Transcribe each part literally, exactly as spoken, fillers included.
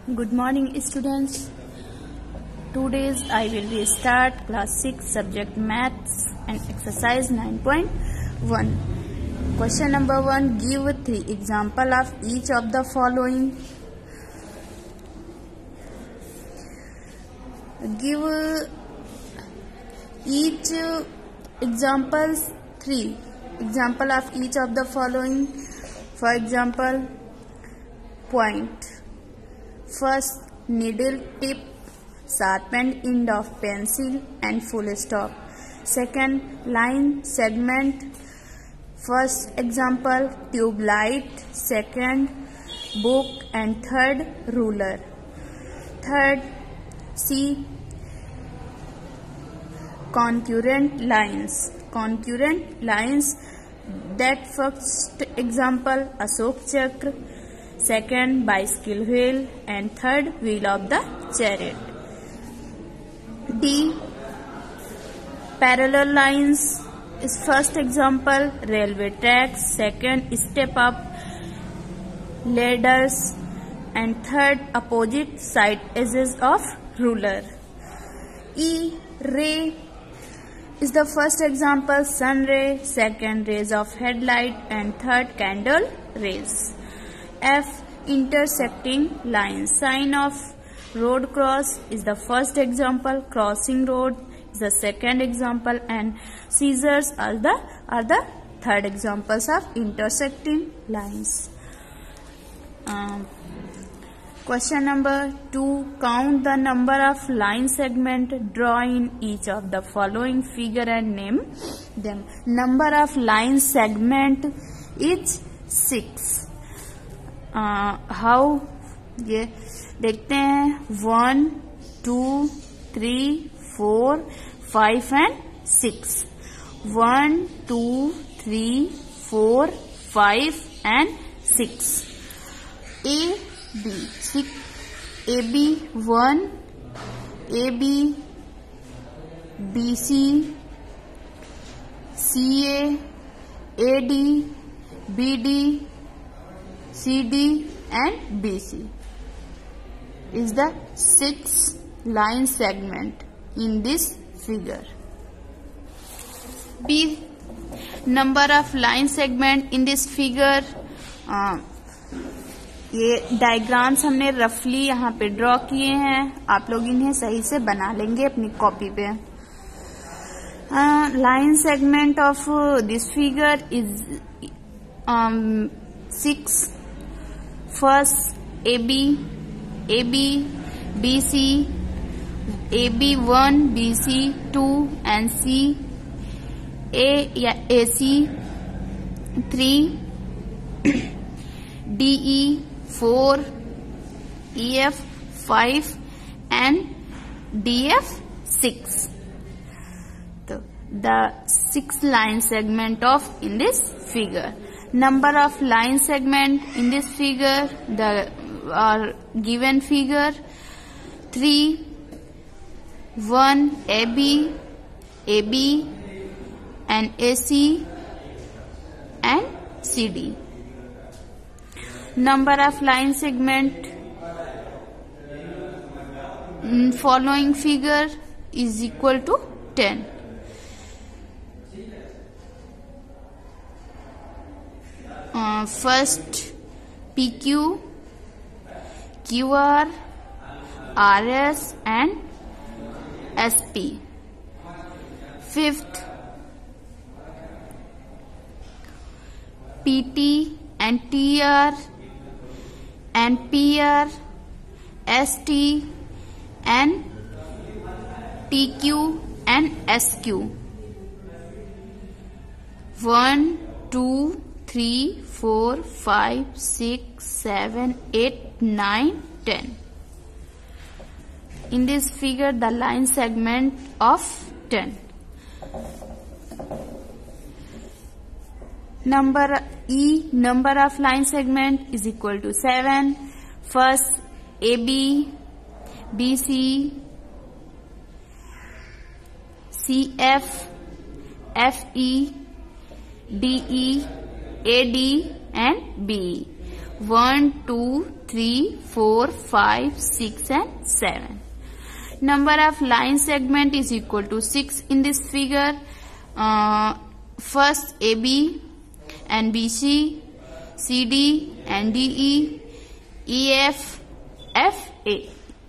Good morning, students. Today I will restart class six subject maths and exercise nine point one. Question number one. Give three example of each of the following. Give each examples three example of each of the following. For example, point. First, needle tip, sharpened end of pencil and full stop. Second, line segment. First example, tube light. Second, book. And third, ruler. Third, C, concurrent lines. Concurrent lines. That first example, Ashok Chakra. Second, bicycle wheel. And third, wheel of the chariot. D, parallel lines is first example, railway tracks. Second, step up ladders. And third, opposite side edges of ruler. E, ray is the first example, sun ray. Second, rays of headlight. And third, candle rays. F, intersecting lines. Sign of road cross is the first example, crossing road is the second example, and scissors are the are the third examples of intersecting lines. Um, question number two. Count the number of line segment drawn in each of the following figure and name them. Number of line segment is six. How ये देखते हैं, one two three four five and six. One two three four five and six. A B six, A B one, A B B C, C A, A D, B D, C D and B C is the six line segment in this figure. B, number of line segment in this figure. uh, ये diagrams हमने रफली यहाँ पे draw किए हैं. आप लोग इन्हें सही से बना लेंगे अपनी कॉपी पे. Line segment of this figure is six. First, A B, A B, B C, A B one, B C two, and C, A या A C three, D E four, E F five, and D F six. So, the six line segment of in this figure. Number of line segment in this figure, the are given figure three, one, A B, A B, and A C, and C D. Number of line segment in following figure is equal to ten. Uh, first, P Q, Q R, R S, and S P. Fifth, P T and T R, and P R, S T, and T Q and S Q. One, two, three, four, five, six, seven, eight, nine, ten. In this figure, the line segment of ten. Number E, number of line segment is equal to seven. First, A B, B C, C F, F E, D E, A D and B. one, two, three, four, five, six and seven. Number of line segment is equal to six in this figure. Uh, first A B and B C, C D and D E, E F, F A.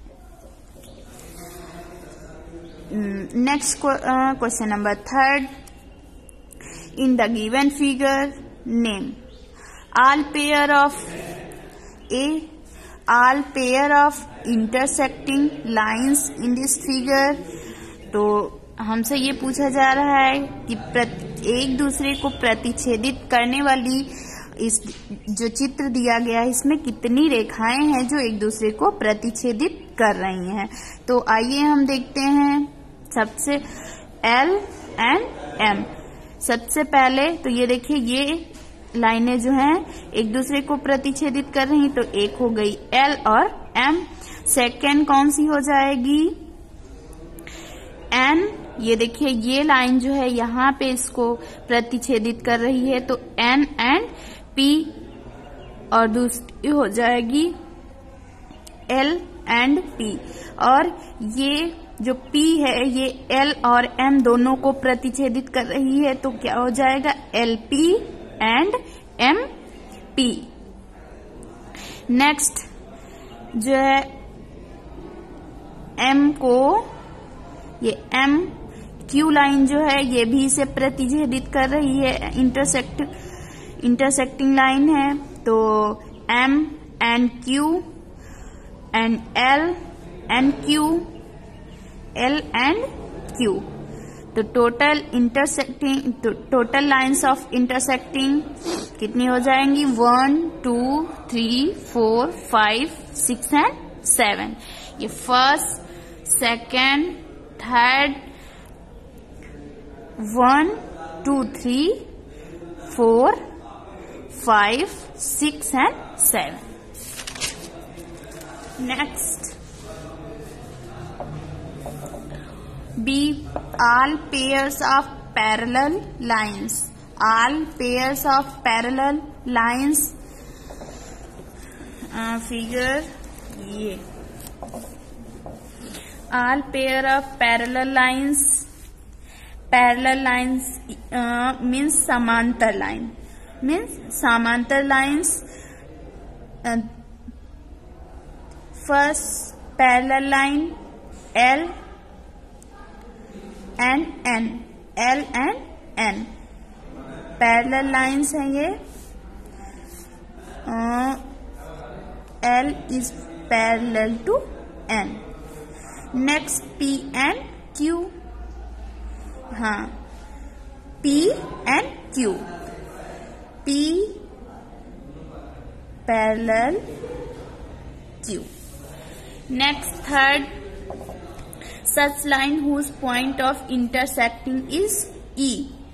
Mm, next qu uh, question number third. In the given figure, name all pair of A, all pair of intersecting lines in this figure. तो हमसे ये पूछा जा रहा है कि एक दूसरे को प्रतिच्छेदित करने वाली इस जो चित्र दिया गया है इसमें कितनी रेखाएं हैं जो एक दूसरे को प्रतिच्छेदित कर रही हैं. तो आइए हम देखते हैं. सबसे L एंड M. सबसे पहले तो ये देखिए ये लाइनें जो हैं एक दूसरे को प्रतिच्छेदित कर रही, तो एक हो गई L और M. सेकेंड कौन सी हो जाएगी? N. ये देखिए ये लाइन जो है यहाँ पे इसको प्रतिच्छेदित कर रही है, तो N एंड P. और दूसरी हो जाएगी L एंड P. और ये जो P है ये L और M दोनों को प्रतिच्छेदित कर रही है, तो क्या हो जाएगा? L P and M P. Next जो है M को ये M Q लाइन जो है ये भी इसे प्रतिच्छेदित कर रही है, इंटरसेक्ट इंटरसेक्टिंग लाइन है, तो M and Q and L and Q, L and Q. तो total intersecting total lines of intersecting कितनी हो जाएंगी? One, two, three, four, five, six and seven. ये first, second, third, one, two, three, four, five, six and seven. Next B. All pairs of parallel lines. All pairs of parallel lines. uh, figure ये all pair of parallel lines. Parallel lines uh, means समांतर line, means समांतर lines. uh, first parallel line L and N. L and N parallel lines हैं ये. uh, L is parallel to N. Next P and Q. हाँ, P and Q. P parallel Q. Next third, such line whose point of intersecting is E.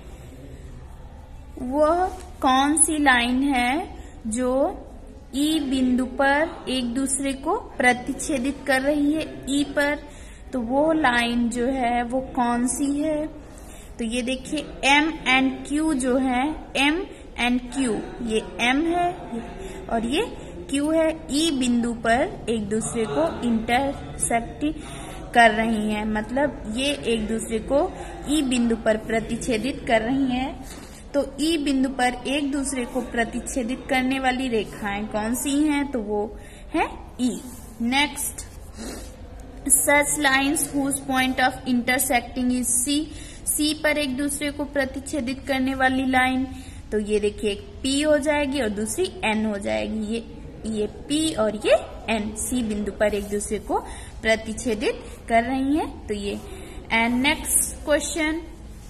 वह कौन सी line है जो E बिंदु पर एक दूसरे को प्रतिच्छेदित कर रही है E पर? तो वो लाइन जो है वो कौन सी है? तो ये देखिए M एंड Q जो है, M एंड Q, ये M है और ये Q है. E बिंदु पर एक दूसरे को इंटरसेक्ट कर रही हैं, मतलब ये एक दूसरे को E बिंदु पर प्रतिच्छेदित कर रही हैं. तो E बिंदु पर एक दूसरे को प्रतिच्छेदित करने वाली रेखाएं कौन सी हैं? तो वो है E. Next, such lines whose point of intersecting is C. C पर एक दूसरे को प्रतिच्छेदित करने वाली लाइन, तो ये देखिए एक P हो जाएगी और दूसरी N हो जाएगी. ये ये P और ये N C बिंदु पर एक दूसरे को प्रतिच्छेदित कर रही हैं, तो ये. एंड नेक्स्ट क्वेश्चन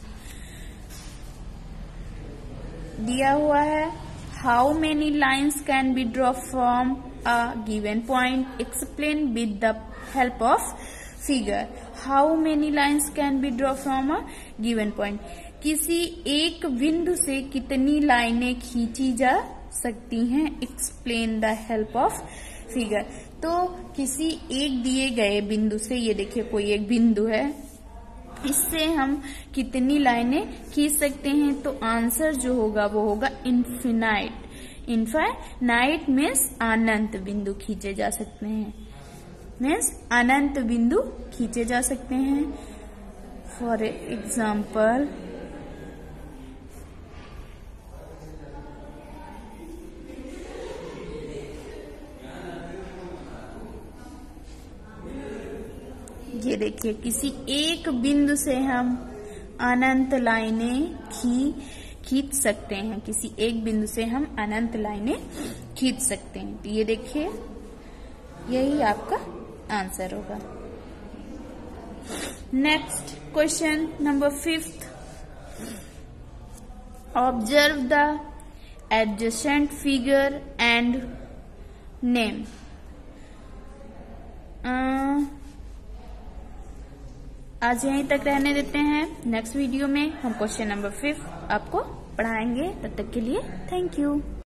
दिया हुआ है, how many lines can be draw from a given point, explain with the help of figure. How many lines can be draw from a given point. किसी एक बिंदु से कितनी लाइनें खींची जा सकती हैं, explain the help of figure. तो किसी एक दिए गए बिंदु से, ये देखिए कोई एक बिंदु है, इससे हम कितनी लाइनें खींच सकते हैं? तो आंसर जो होगा वो होगा इन्फिनाइट. इनफाइनाइट मीन्स अनंत बिंदु खींचे जा सकते हैं, मीन्स अनंत बिंदु खींचे जा सकते हैं। फॉर एग्जाम्पल ये देखिए, किसी एक बिंदु से हम अनंत लाइनें खी खींच सकते हैं, किसी एक बिंदु से हम अनंत लाइनें खींच सकते हैं। तो ये देखिए, यही आपका आंसर होगा। Next question number fifth, observe the adjacent figure and name. आज यहीं तक रहने देते हैं। नेक्स्ट वीडियो में हम क्वेश्चन नंबर फिफ्थ आपको पढ़ाएंगे। तब तक के लिए थैंक यू।